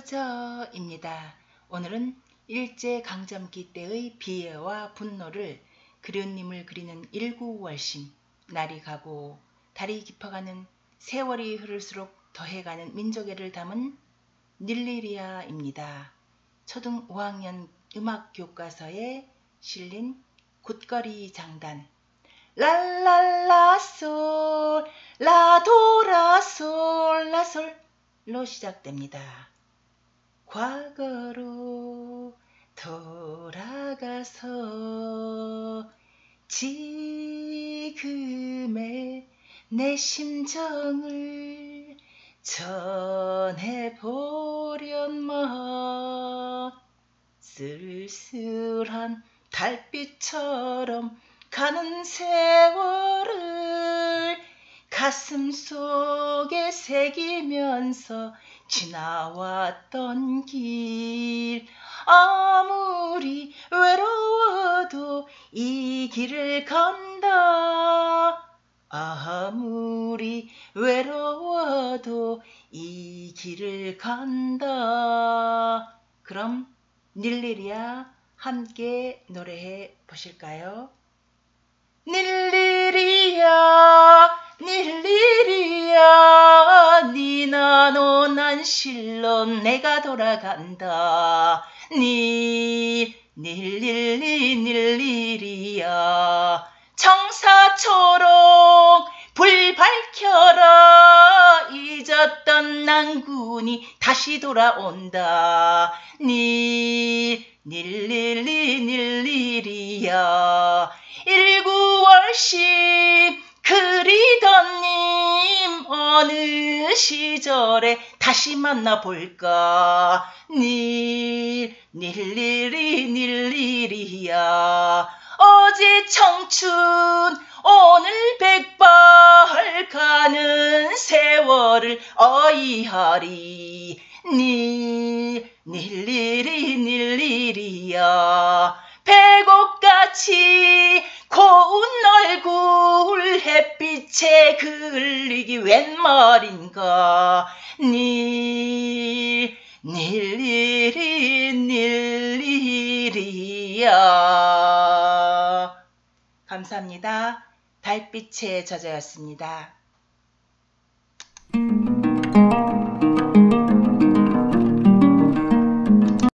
젖어입니다. 오늘은 일제강점기 때의 비애와 분노를 그리운님을 그리는 일구월심, 날이 가고 달이 깊어가는 세월이 흐를수록 더해가는 민족애를 담은 닐리리아입니다. 초등 5학년 음악교과서에 실린 굿거리 장단 랄랄라솔 라도라솔 라솔로 시작됩니다. 과거로 돌아가서 지금의 내 심정을 전해보련마. 쓸쓸한 달빛처럼 가는 세월을 가슴속에 새기면서 지나왔던 길, 아무리 외로워도 이 길을 간다. 아무리 외로워도 이 길을 간다. 그럼 닐리리아 함께 노래해 보실까요? 닐리리아 닐리리아 니나노 난 실로 내가 돌아간다. 닐리리아 청사초록 불 밝혀라. 잊었던 낭군이 다시 돌아온다. 닐리리아 일구월심 그리던 님 어느 시절에 다시 만나볼까. 닐리리아 어제 청춘 오늘 백발 가는 세월을 어이하리. 닐리리아 배곡같이 고운 얼굴 햇빛에 그을리기 웬 말인가. 닐리리아 감사합니다. 달빛의 저자였습니다.